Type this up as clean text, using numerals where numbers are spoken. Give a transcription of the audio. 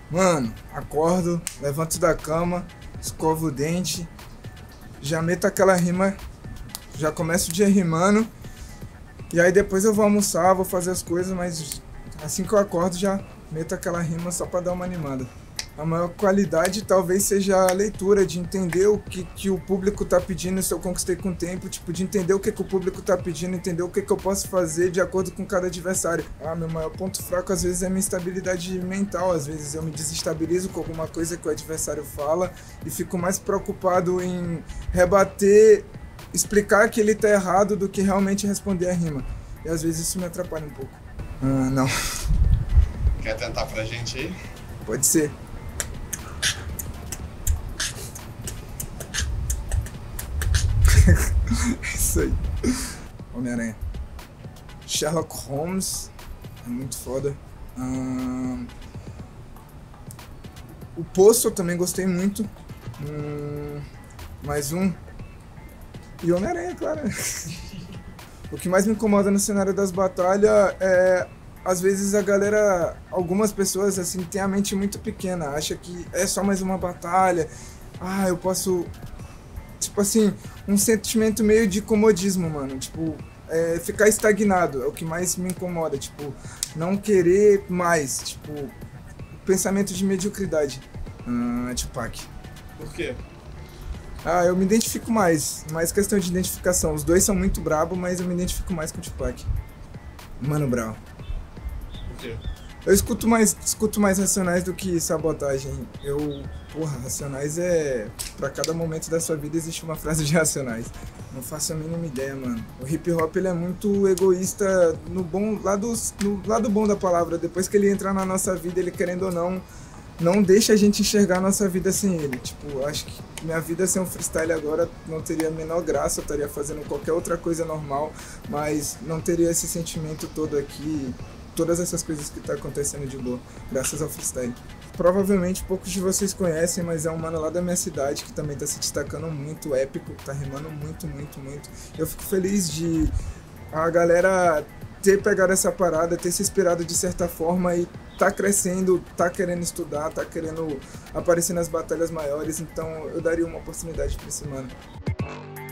Mano, acordo, levanto da cama, escovo o dente, já meto aquela rima, já começo o dia rimando. E aí depois eu vou almoçar, vou fazer as coisas, mas assim que eu acordo já meto aquela rima só pra dar uma animada. A maior qualidade talvez seja a leitura, de entender o que o público tá pedindo, se eu conquistei com o tempo, tipo, de entender o que o público tá pedindo, entender o que eu posso fazer de acordo com cada adversário. Meu maior ponto fraco às vezes é a minha instabilidade mental, às vezes eu me desestabilizo com alguma coisa que o adversário fala e fico mais preocupado em rebater, explicar que ele tá errado do que realmente responder a rima. E às vezes isso me atrapalha um pouco. Não. Quer tentar pra gente aí? Pode ser. Isso aí. Homem-Aranha. Sherlock Holmes. É muito foda. O Poço eu também gostei muito. Mais um. E Homem-Aranha, claro. O que mais me incomoda no cenário das batalhas é... Às vezes a galera, algumas pessoas assim, tem a mente muito pequena. Acha que é só mais uma batalha. Eu posso... Tipo assim, um sentimento meio de comodismo, mano. Tipo, ficar estagnado é o que mais me incomoda. Tipo, não querer mais. Tipo, pensamento de mediocridade. Tupac. Por quê? Eu me identifico mais. Mais questão de identificação. Os dois são muito brabo, mas eu me identifico mais com o Tupac. Mano Brown. Por quê? Eu escuto mais Racionais do que Sabotagem. Racionais é... Pra cada momento da sua vida existe uma frase de Racionais. Não faço a mínima ideia, mano. O hip hop, ele é muito egoísta no lado bom da palavra. Depois que ele entra na nossa vida, ele querendo ou não deixa a gente enxergar a nossa vida sem ele. Tipo, acho que minha vida sem um freestyle agora não teria a menor graça. Eu estaria fazendo qualquer outra coisa normal, mas não teria esse sentimento todo aqui. Todas essas coisas que tá acontecendo de boa, graças ao freestyle. Provavelmente poucos de vocês conhecem, mas é um mano lá da minha cidade que também tá se destacando muito, épico, tá rimando muito, muito, muito. Eu fico feliz de a galera ter pegado essa parada, ter se inspirado de certa forma e tá crescendo, tá querendo estudar, tá querendo aparecer nas batalhas maiores, então eu daria uma oportunidade pra esse mano.